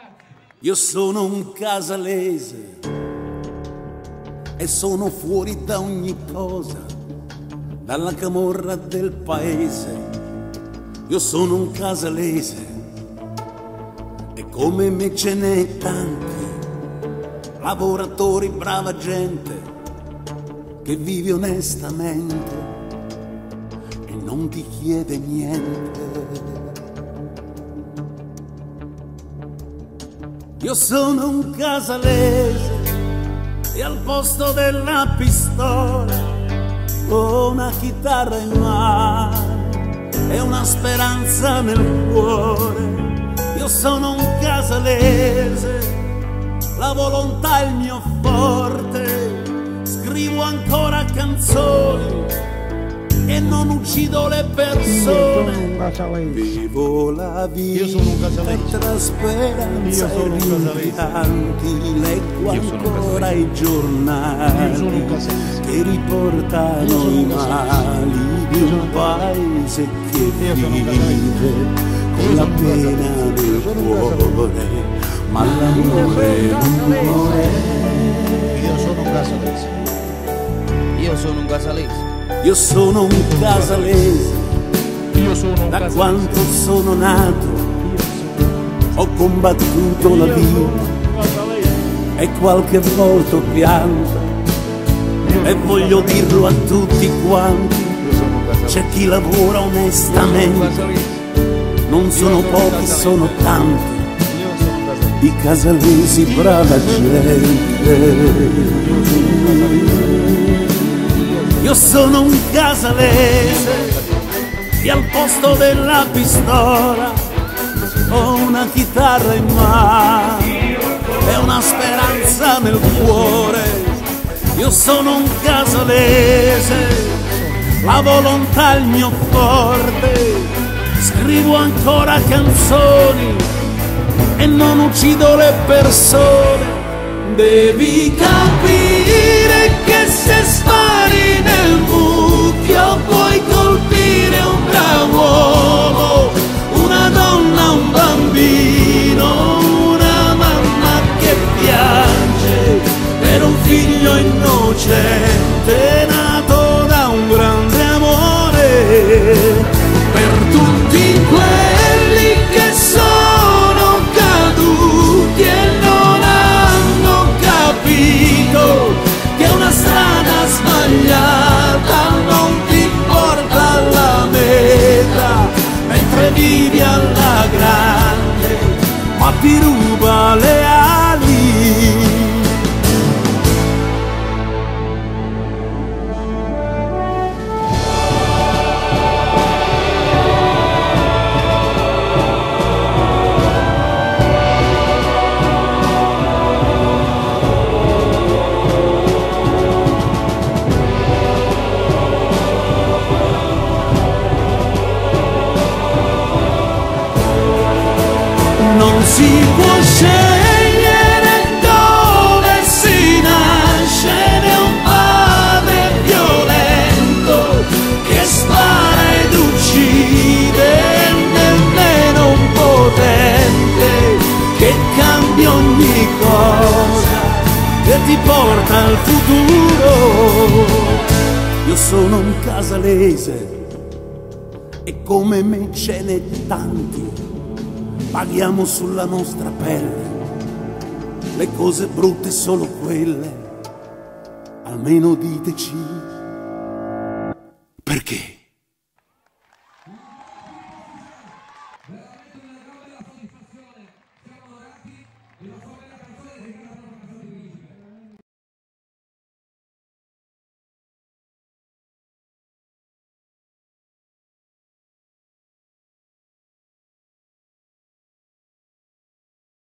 Io sono un casalese e sono fuori da ogni cosa, dalla camorra del paese. Io sono un casalese e come me ce n'è tanti, lavoratori, brava gente che vive onestamente e non ti chiede niente. Io sono un casalese e al posto della pistola ho una chitarra in mano e una speranza nel cuore. Io sono un casalese, la volontà è il mio forte, scrivo ancora canzoni e non uccido le persone. Vivo la vita tra speranza e rimpianti, leggo ancora i giornali che riportano i mali di un paese che vive con la pena nel cuore, ma l'amore non muore. Io sono un casalese. Io sono un casalese. Io sono un casalese, da quando sono nato ho combattuto la vita e qualche volta ho pianto e voglio dirlo a tutti quanti, c'è chi lavora onestamente, non sono pochi, sono tanti i casalesi, brava gente. Io sono un casalese e al posto della pistola ho una chitarra in mano e una speranza nel cuore. Io sono un casalese, la volontà è il mio forte, scrivo ancora canzoni e non uccido le persone. Devi capire che se spari nel mucchio puoi colpire un bravo uomo, una donna, un bambino, una mamma che piange per un figlio innocente nato da un grande amore. Per tutti quelli che sono caduti e non hanno capito che una strada sbagliata non ti porta alla meta, mentre vivi alla grande ma ti ruba le ali. Non si può scegliere dove si nasce, né un padre violento che spara ed uccide, nemmeno un potente che cambia ogni cosa e ti porta al futuro. Io sono un casalese e come me ce n'è tanti, paghiamo sulla nostra pelle le cose brutte, solo quelle. Almeno diteci perché.